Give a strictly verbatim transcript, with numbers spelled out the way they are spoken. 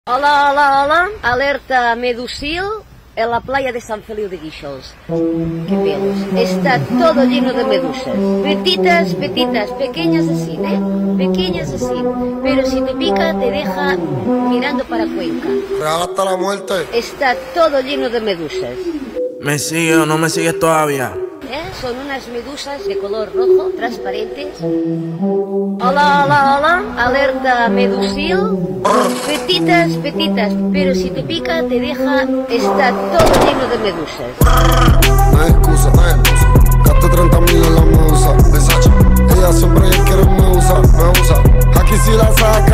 Hola, hola, hola, alerta medusil en la playa de San Feliu de Guíxols. Qué pelos, está todo lleno de medusas, petitas, petitas, pequeñas así, ¿eh? Pequeñas así, pero si te pica te deja mirando para Cuenca. Real hasta la muerte. Está todo lleno de medusas. ¿Me sigues o no me sigues todavía? ¿Eh? Son unas medusas de color rojo, transparentes. Hola, hola, hola, alerta medusil. Petitas, petitas, pero si te pica te deja, está todo lleno de medusas. No hay excusa, no hay excusa. Gasto treinta mil en la medusa, Versace. Ella siempre quiere me usa, me usa. Aquí si la saca.